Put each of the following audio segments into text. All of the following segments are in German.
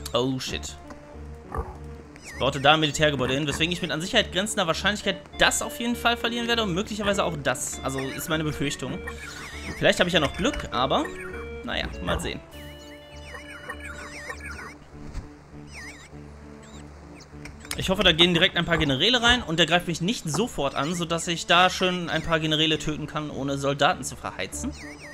Oh, shit. Es baute da ein Militärgebäude hin, weswegen ich mit an Sicherheit grenzender Wahrscheinlichkeit das auf jeden Fall verlieren werde und möglicherweise auch das. Also ist meine Befürchtung. Vielleicht habe ich ja noch Glück, aber naja, mal sehen. Ich hoffe, da gehen direkt ein paar Generäle rein und der greift mich nicht sofort an, sodass ich da schön ein paar Generäle töten kann, ohne Soldaten zu verheizen.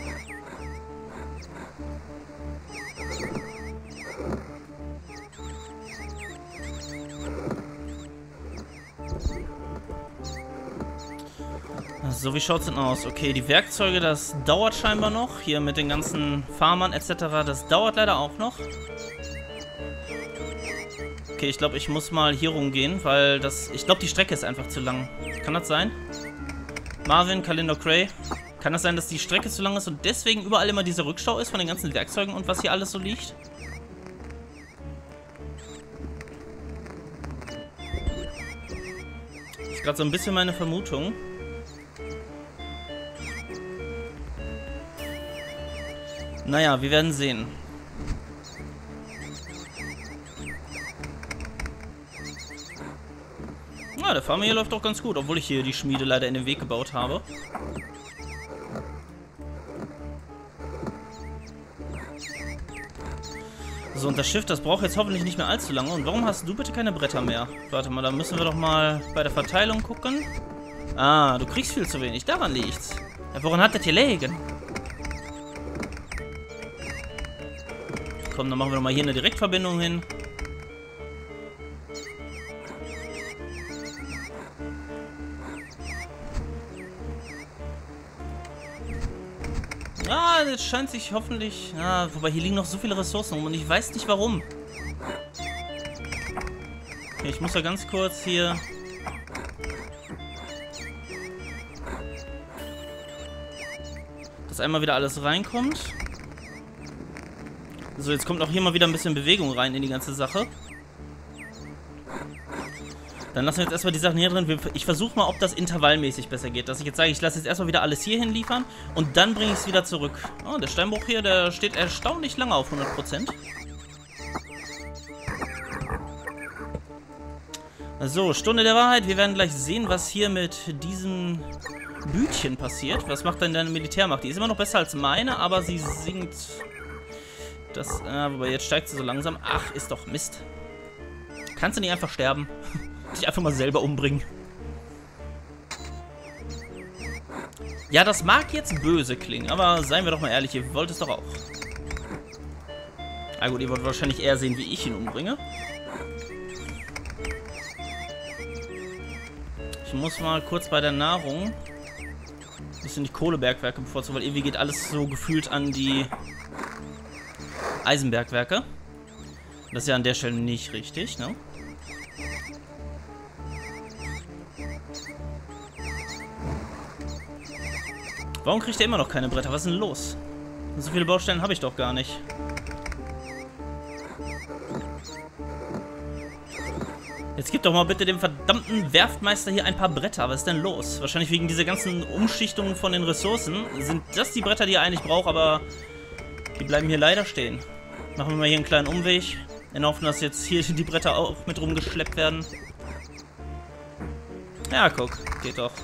So, wie schaut's denn aus? Okay, die Werkzeuge, das dauert scheinbar noch. Hier mit den ganzen Farmern etc., das dauert leider auch noch. Okay, ich glaube, ich muss mal hier rumgehen, weil das... Ich glaube, die Strecke ist einfach zu lang. Kann das sein? Marvin, Kalinder Cray. Kann das sein, dass die Strecke zu lang ist und deswegen überall immer dieser Rückstau ist von den ganzen Werkzeugen und was hier alles so liegt? Das ist gerade so ein bisschen meine Vermutung. Naja, wir werden sehen. Ja, der Farmer hier läuft doch ganz gut, obwohl ich hier die Schmiede leider in den Weg gebaut habe. So, und das Schiff, das braucht jetzt hoffentlich nicht mehr allzu lange. Und warum hast du bitte keine Bretter mehr? Warte mal, da müssen wir doch mal bei der Verteilung gucken. Ah, du kriegst viel zu wenig, daran liegt's. Ja, woran hat das hier gelegen? Komm, dann machen wir doch mal hier eine Direktverbindung hin. Ah, jetzt scheint sich hoffentlich... Ah, wobei hier liegen noch so viele Ressourcen rum und ich weiß nicht warum. Okay, ich muss ja ganz kurz hier... dass einmal wieder alles reinkommt. So, jetzt kommt auch hier mal wieder ein bisschen Bewegung rein in die ganze Sache. Dann lassen wir jetzt erstmal die Sachen hier drin. Ich versuche mal, ob das intervallmäßig besser geht. Dass ich jetzt sage, ich lasse jetzt erstmal wieder alles hier hinliefern und dann bringe ich es wieder zurück. Oh, der Steinbruch hier, der steht erstaunlich lange auf 100%. So, Stunde der Wahrheit. Wir werden gleich sehen, was hier mit diesem Bütchen passiert. Was macht denn deine Militärmacht? Die ist immer noch besser als meine, aber sie sinkt... Das, wobei jetzt steigt sie so langsam. Ach, ist doch Mist. Kannst du nicht einfach sterben? Dich einfach mal selber umbringen. Ja, das mag jetzt böse klingen, aber seien wir doch mal ehrlich, ihr wollt es doch auch. Na gut, ihr wollt wahrscheinlich eher sehen, wie ich ihn umbringe. Ich muss mal kurz bei der Nahrung ein bisschen die Kohlebergwerke bevorzugen, weil irgendwie geht alles so gefühlt an die Eisenbergwerke. Das ist ja an der Stelle nicht richtig, ne? Warum kriegt er immer noch keine Bretter? Was ist denn los? So viele Baustellen habe ich doch gar nicht. Jetzt gib doch mal bitte dem verdammten Werftmeister hier ein paar Bretter. Was ist denn los? Wahrscheinlich wegen dieser ganzen Umschichtungen von den Ressourcen. Sind das die Bretter, die er eigentlich braucht, aber die bleiben hier leider stehen. Machen wir mal hier einen kleinen Umweg. In der Hoffnung, dass jetzt hier die Bretter auch mit rumgeschleppt werden. Ja, guck. Geht doch.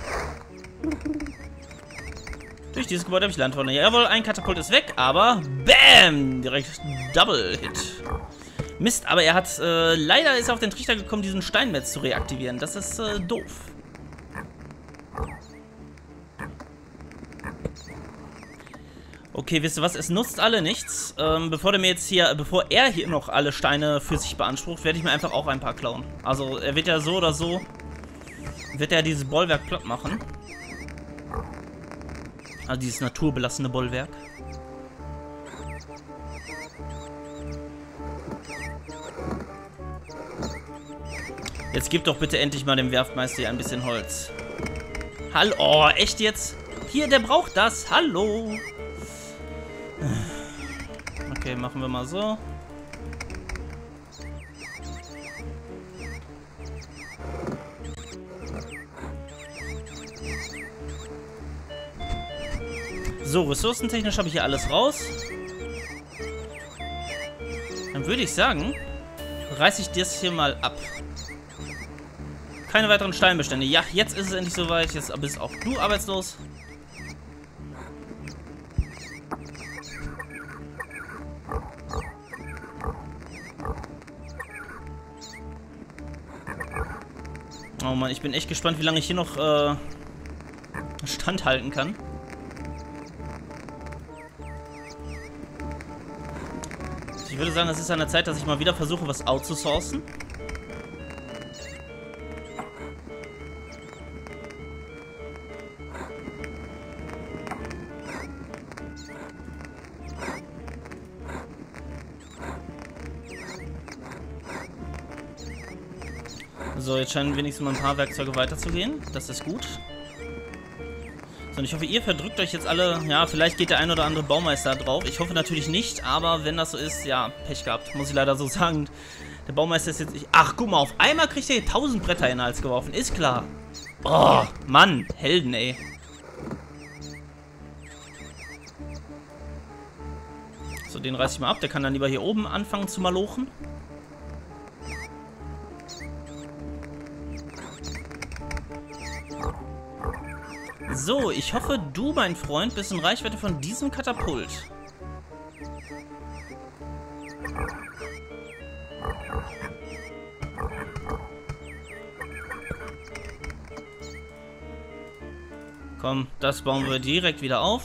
Durch dieses Gebäude habe ich Landwunde. Jawohl, ein Katapult ist weg, aber BAM! Direkt Double Hit. Mist, aber er hat, leider ist er auf den Trichter gekommen, diesen Steinmetz zu reaktivieren. Das ist, doof. Okay, wisst ihr was? Es nutzt alle nichts. Bevor er hier noch alle Steine für sich beansprucht, werde ich mir einfach auch ein paar klauen. Also, er wird ja so oder so, wird er dieses Bollwerk platt machen. Also dieses naturbelassene Bollwerk. Jetzt gib doch bitte endlich mal dem Werftmeister hier ein bisschen Holz. Hallo, oh, echt jetzt? Hier, der braucht das. Hallo. Okay, machen wir mal so. So, ressourcentechnisch habe ich hier alles raus. Dann würde ich sagen, reiße ich das hier mal ab. Keine weiteren Steinbestände. Ja, jetzt ist es endlich soweit. Jetzt bist auch du arbeitslos. Oh Mann, ich bin echt gespannt, wie lange ich hier noch standhalten kann. Ich würde sagen, es ist an der Zeit, dass ich mal wieder versuche, was outzusourcen. So, jetzt scheinen wenigstens mal ein paar Werkzeuge weiterzugehen. Das ist gut. So, und ich hoffe, ihr verdrückt euch jetzt alle. Ja, vielleicht geht der ein oder andere Baumeister drauf. Ich hoffe natürlich nicht, aber wenn das so ist, ja, Pech gehabt. Muss ich leider so sagen. Der Baumeister ist jetzt nicht... Ach, guck mal, auf einmal kriegt er hier 1000 Bretter in den Hals geworfen. Ist klar. Oh, Mann, Helden, ey. So, den reiß ich mal ab. Der kann dann lieber hier oben anfangen zu malochen. So, ich hoffe, du, mein Freund, bist in Reichweite von diesem Katapult. Komm, das bauen wir direkt wieder auf.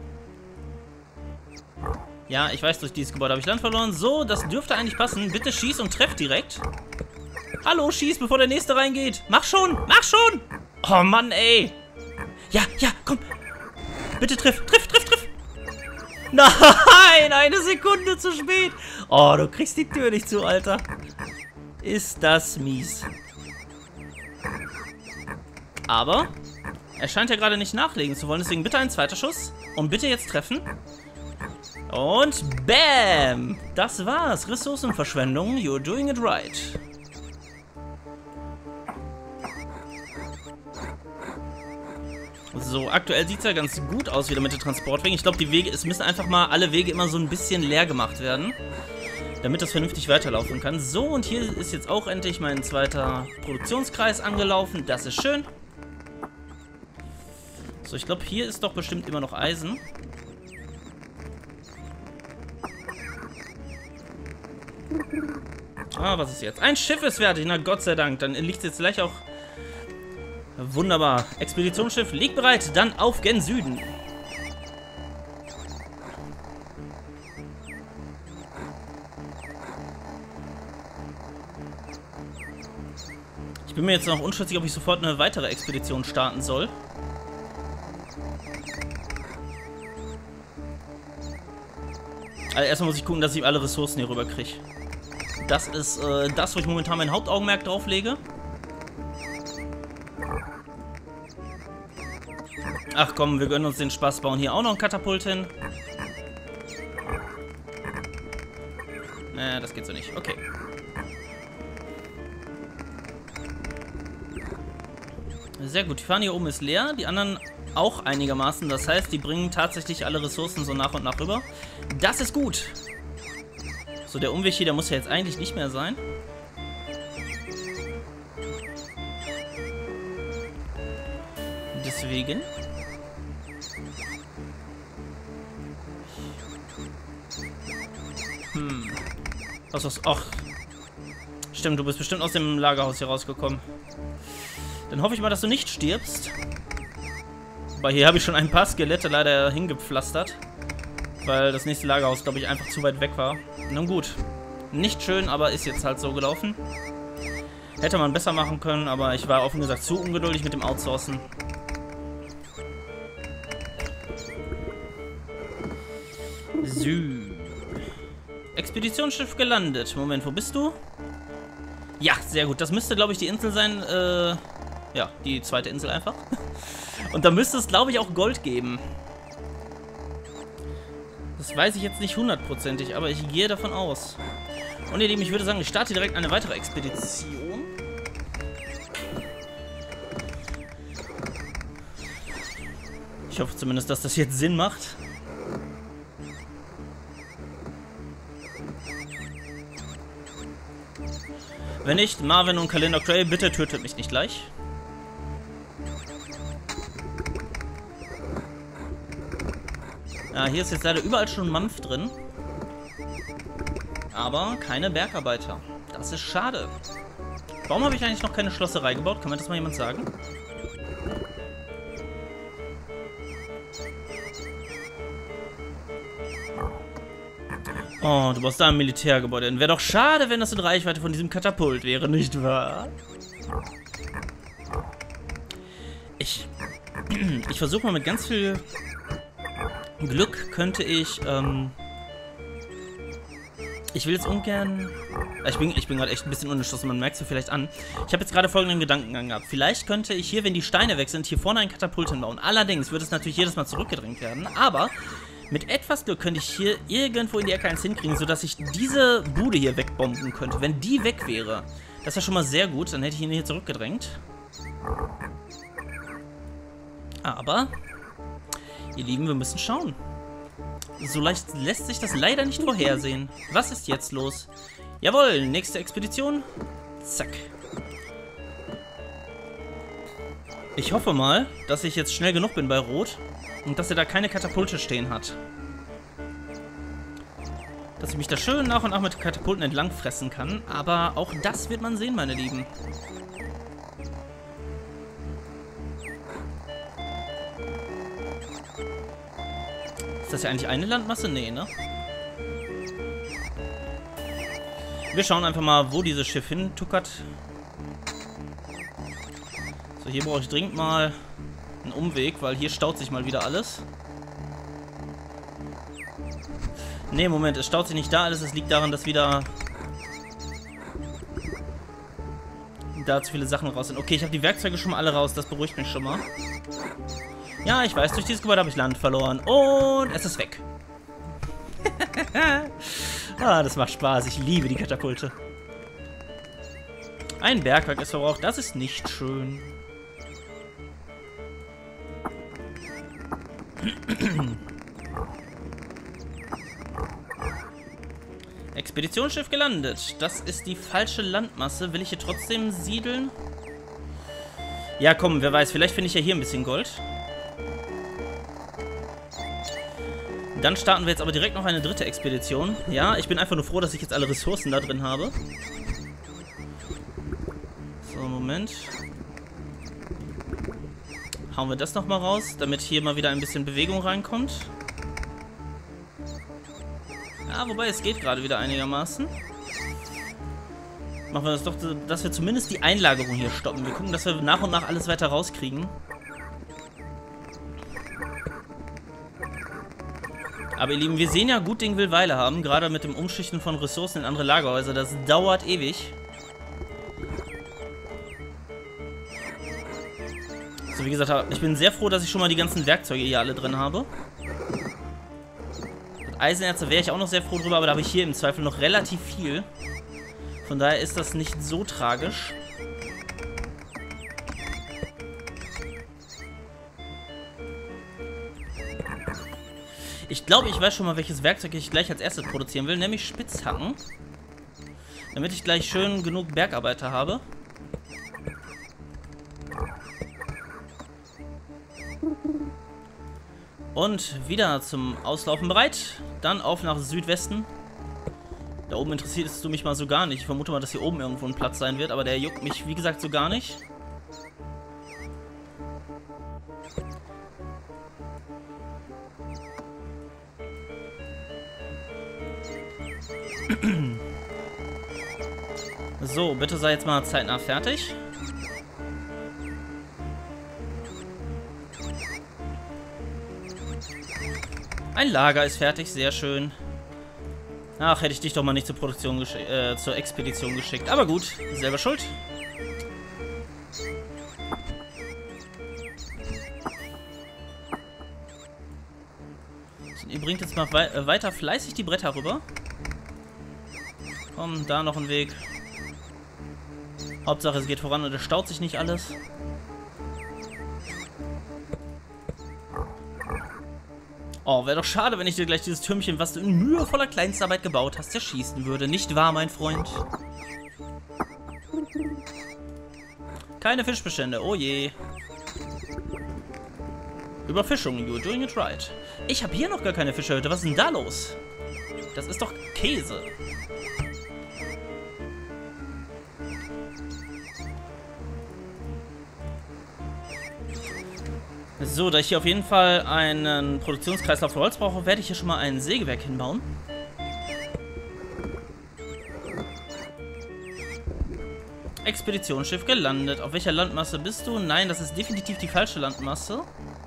Ja, ich weiß, durch dieses Gebäude habe ich Land verloren. So, das dürfte eigentlich passen. Bitte schieß und treff direkt. Hallo, schieß, bevor der nächste reingeht. Mach schon, mach schon. Oh Mann, ey. Ja, ja, komm. Bitte triff. Nein, eine Sekunde zu spät. Oh, du kriegst die Tür nicht zu, Alter. Ist das mies. Aber er scheint ja gerade nicht nachlegen zu wollen. Deswegen bitte ein zweiter Schuss. Und bitte jetzt treffen. Und bam. Das war's. Ressourcenverschwendung. You're doing it right. So, aktuell sieht es ja ganz gut aus wieder mit den Transportwegen. Ich glaube, die Wege, es müssen einfach mal alle Wege immer so ein bisschen leer gemacht werden, damit das vernünftig weiterlaufen kann. So, und hier ist jetzt auch endlich mein zweiter Produktionskreis angelaufen. Das ist schön. So, ich glaube, hier ist doch bestimmt immer noch Eisen. Ah, was ist jetzt? Ein Schiff ist fertig, na Gott sei Dank. Dann liegt es jetzt gleich auch... Wunderbar. Expeditionsschiff liegt bereit. Dann auf gen Süden. Ich bin mir jetzt noch unschlüssig, ob ich sofort eine weitere Expedition starten soll. Also erstmal muss ich gucken, dass ich alle Ressourcen hier rüber kriege. Das ist das, wo ich momentan mein Hauptaugenmerk drauf lege. Ach komm, wir gönnen uns den Spaß, bauen hier auch noch ein Katapult hin. Das geht so nicht. Okay. Sehr gut, die Fahne hier oben ist leer, die anderen auch einigermaßen. Das heißt, die bringen tatsächlich alle Ressourcen so nach und nach rüber. Das ist gut. So, der Umweg hier, der muss ja jetzt eigentlich nicht mehr sein. Deswegen... Ach. Stimmt, du bist bestimmt aus dem Lagerhaus hier rausgekommen. Dann hoffe ich mal, dass du nicht stirbst. Wobei, hier habe ich schon ein paar Skelette leider hingepflastert. Weil das nächste Lagerhaus, glaube ich, einfach zu weit weg war. Nun gut. Nicht schön, aber ist jetzt halt so gelaufen. Hätte man besser machen können, aber ich war offen gesagt zu ungeduldig mit dem Outsourcen. So. Expeditionsschiff gelandet. Moment, wo bist du? Ja, sehr gut. Das müsste, glaube ich, die Insel sein. Ja, die zweite Insel einfach. Und da müsste es, glaube ich, auch Gold geben. Das weiß ich jetzt nicht hundertprozentig, aber ich gehe davon aus. Und ihr Lieben, ich würde sagen, ich starte direkt eine weitere Expedition. Ich hoffe zumindest, dass das jetzt Sinn macht. Wenn nicht, Marvin und Kalinda Cray, bitte tötet mich nicht gleich. Ja, hier ist jetzt leider überall schon Mampf drin. Aber keine Bergarbeiter. Das ist schade. Warum habe ich eigentlich noch keine Schlosserei gebaut? Kann mir das mal jemand sagen? Oh, du baust da ein Militärgebäude. Wäre doch schade, wenn das in Reichweite von diesem Katapult wäre, nicht wahr? Ich versuche mal mit ganz viel Glück könnte ich, ich will jetzt ungern... Ich bin gerade echt ein bisschen unentschlossen, man merkt es mir vielleicht an. Ich habe jetzt gerade folgenden Gedankengang gehabt. Vielleicht könnte ich hier, wenn die Steine weg sind, hier vorne ein Katapult hinbauen. Allerdings wird es natürlich jedes Mal zurückgedrängt werden, aber mit etwas Glück könnte ich hier irgendwo in die Ecke eins hinkriegen, sodass ich diese Bude hier wegbomben könnte. Wenn die weg wäre, das wäre schon mal sehr gut, dann hätte ich ihn hier zurückgedrängt. Aber, ihr Lieben, wir müssen schauen. So leicht lässt sich das leider nicht vorhersehen. Was ist jetzt los? Jawohl, nächste Expedition. Zack. Ich hoffe mal, dass ich jetzt schnell genug bin bei Rot und dass er da keine Katapulte stehen hat. Dass ich mich da schön nach und nach mit Katapulten entlang fressen kann. Aber auch das wird man sehen, meine Lieben. Ist das ja eigentlich eine Landmasse? Nee, ne? Wir schauen einfach mal, wo dieses Schiff hintuckert. So, hier brauche ich dringend mal einen Umweg, weil hier staut sich mal wieder alles. Ne, Moment, es staut sich nicht da alles. Es liegt daran, dass wieder da zu viele Sachen raus sind. Okay, ich habe die Werkzeuge schon mal alle raus. Das beruhigt mich schon mal. Ja, ich weiß, durch dieses Gebäude habe ich Land verloren. Und es ist weg. Ah, das macht Spaß. Ich liebe die Katapulte. Ein Bergwerk ist verbraucht. Das ist nicht schön. Expeditionsschiff gelandet. Das ist die falsche Landmasse. Will ich hier trotzdem siedeln? Ja, komm, wer weiß. Vielleicht finde ich ja hier ein bisschen Gold. Dann starten wir jetzt aber direkt noch eine dritte Expedition. Ja, ich bin einfach nur froh, dass ich jetzt alle Ressourcen da drin habe. So, Moment. Hauen wir das nochmal raus, damit hier mal wieder ein bisschen Bewegung reinkommt. Ja, wobei es geht gerade wieder einigermaßen. Machen wir das doch, dass wir zumindest die Einlagerung hier stoppen. Wir gucken, dass wir nach und nach alles weiter rauskriegen. Aber ihr Lieben, wir sehen ja, gut Ding will Weile haben. Gerade mit dem Umschichten von Ressourcen in andere Lagerhäuser. Das dauert ewig. So, wie gesagt, ich bin sehr froh, dass ich schon mal die ganzen Werkzeuge hier alle drin habe. Mit Eisenerze wäre ich auch noch sehr froh drüber, aber da habe ich hier im Zweifel noch relativ viel. Von daher ist das nicht so tragisch. Ich glaube, ich weiß schon mal, welches Werkzeug ich gleich als erstes produzieren will, nämlich Spitzhacken. Damit ich gleich schön genug Bergarbeiter habe. Und wieder zum Auslaufen bereit. Dann auf nach Südwesten. Da oben interessierst du mich mal so gar nicht. Ich vermute mal, dass hier oben irgendwo ein Platz sein wird, aber der juckt mich, wie gesagt, so gar nicht. So, bitte sei jetzt mal zeitnah fertig. Ein Lager ist fertig, sehr schön. Ach, hätte ich dich doch mal nicht zur Produktion zur Expedition geschickt. Aber gut, selber schuld. Ihr bringt jetzt mal weiter fleißig die Bretter rüber. Komm, da noch ein Weg. Hauptsache es geht voran und es staut sich nicht alles. Oh, wäre doch schade, wenn ich dir gleich dieses Türmchen, was du in mühevoller Kleinstarbeit gebaut hast, zerschießen würde. Nicht wahr, mein Freund? Keine Fischbestände, oh je. Überfischung, you're doing it right. Ich habe hier noch gar keine Fische heute. Was ist denn da los? Das ist doch Käse. So, da ich hier auf jeden Fall einen Produktionskreislauf für Holz brauche, werde ich hier schon mal ein Sägewerk hinbauen. Expeditionsschiff gelandet. Auf welcher Landmasse bist du? Nein, das ist definitiv die falsche Landmasse.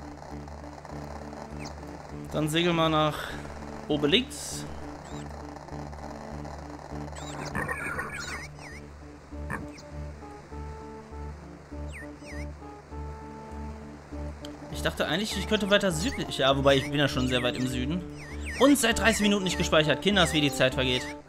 Dann segel mal nach Obelix. Ich dachte eigentlich, ich könnte weiter südlich. Ja, wobei ich bin ja schon sehr weit im Süden. Und seit 30 Minuten nicht gespeichert. Kinders, wie die Zeit vergeht.